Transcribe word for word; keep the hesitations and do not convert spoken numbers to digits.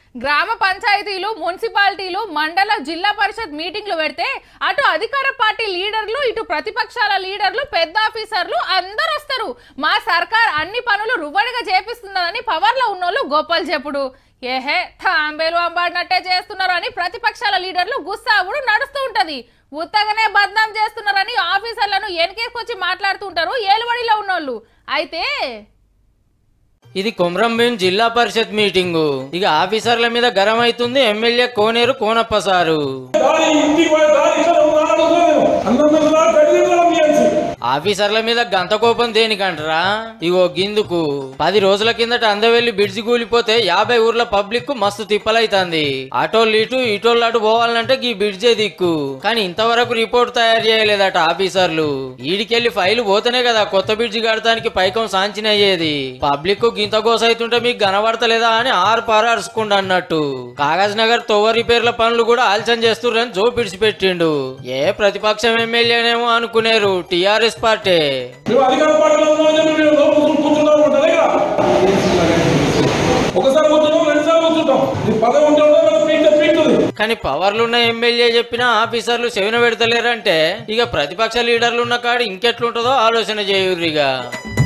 గ్రామ పంచాయతీలు మున్సిపాలిటీలు మండల జిల్లా పరిషత్ మీటింగ్లు పెడితే అటు అధికార పార్టీ లీడర్లు ఇటు ప్రతిపక్షాల లీడర్లు పెద్ద ఆఫీసర్లు అందరూ వస్తారు. మా సర్కార్ అన్ని పనులు రువ్వడిగా చేపిస్తున్నదని పవర్లో ఉన్నోళ్ళు గొప్పలు చెప్పుడు. ఏహే తాంబేలు అంబాడినట్టే చేస్తున్నారు అని ప్రతిపక్షాల లీడర్లు గుస్సాగుడు నడుస్తూ ఉంటది. ఉత్తగానే బద్నాం చేస్తున్నారని ఆఫీసర్లను ఎన్కేసుకొచ్చి మాట్లాడుతుంటారు ఏలుబడిలో ఉన్నోళ్ళు. అయితే ఇది కొమరంభీం జిల్లా పరిషత్ మీటింగు. ఇక ఆఫీసర్ల మీద గరం అవుతుంది ఎమ్మెల్యే కోనేరు కోనప్ప సారు. ఆఫీసర్ల మీద గంత కోపం దేనికంటరా? ఇగో గిందుకు పది రోజుల కిందట అందవెల్లి బిడ్జి కూలిపోతే యాభై ఊర్ల పబ్లిక్ కు మస్తు తిప్పలైతాంది. ఆటోళ్ళు ఇటు ఇటోళ్ళు అటు పోవాలంటే గీ బిడ్జే దిక్కు. కానీ ఇంతవరకు రిపోర్ట్ తయారు చేయలేదట ఆఫీసర్లు. ఈడికెళ్లి ఫైలు పోతేనే కదా కొత్త బిడ్జి కడతానికి పైకం సాంచినయ్యేది. పబ్లిక్ కు గింత గోసైతుంటే మీకు కనబడతలేదా అని ఆరు పారాడుచుకుండు అన్నట్టు. కాగజ్ నగర్ తోవ రిపేర్ల పనులు కూడా ఆలస్యం చేస్తుర్రని జో పిడిచిపెట్టిండు. ఏ ప్రతిపక్షం ఎమ్మెల్యేనేమో అనుకునేరు టిఆర్ఎస్ పార్టీ. కానీ పవర్లున్న ఎమ్మెల్యే చెప్పిన ఆఫీసర్లు చెవిన పెడతలేరంటే ఇక ప్రతిపక్ష లీడర్లు ఉన్న కాడ ఇంకెట్లుంటుందో ఆలోచన చేయుర్రిగా.